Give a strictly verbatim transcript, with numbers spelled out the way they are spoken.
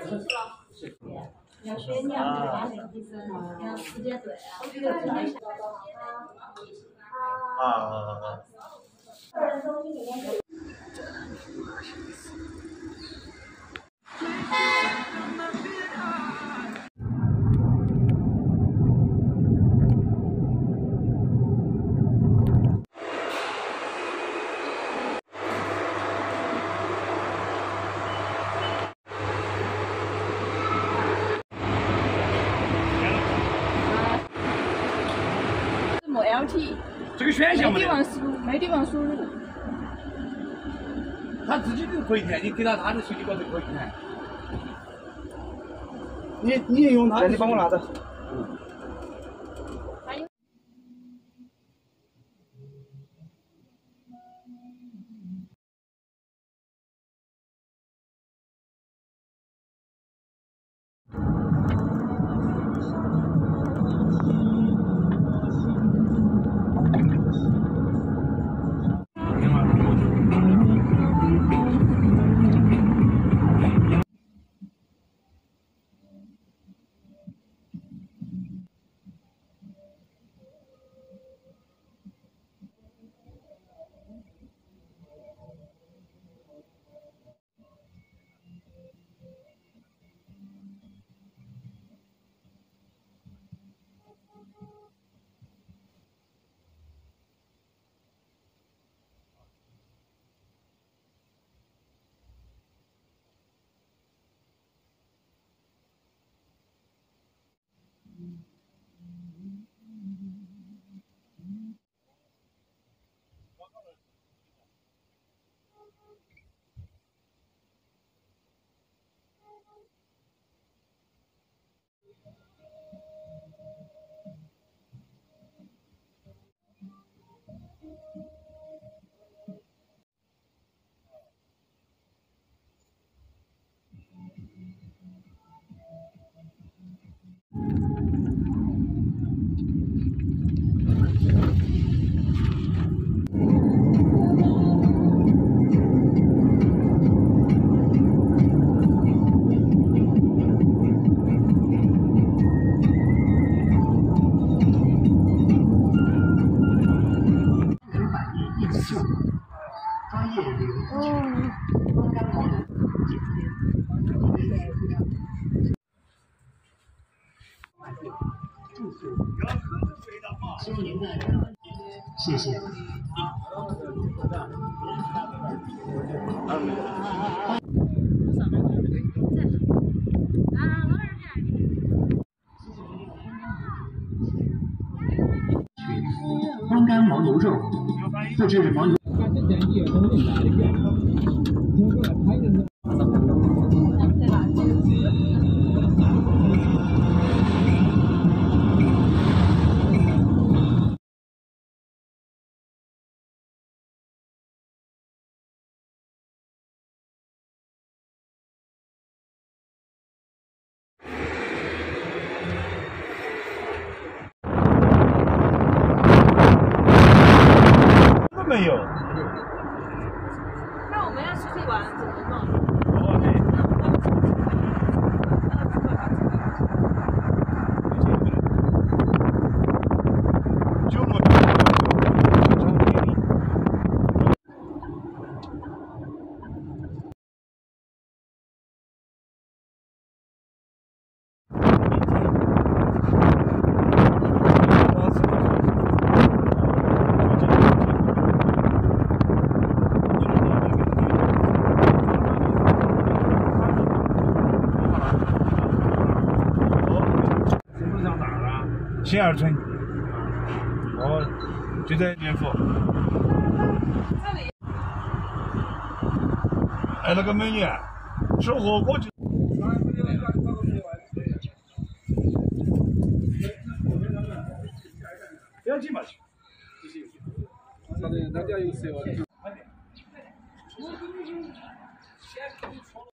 要血量对吧？提升，要时间对啊。这个啊啊啊！ 个人中心里面有。没 L T， 这个选项没地方输，没地方输入。 他自己就可以填，你给他他的手机高头可以填。你你用他的， 你帮我拿着。 嗯。 谢谢。风干牦牛肉，自制牦牛。 没有。 那我们要出去玩怎么弄？ 哦，对。就我。新二村，哦，就在年府。 这里。 哎，那个美女，吃火锅就。不要紧嘛， 大家大家有谁啊？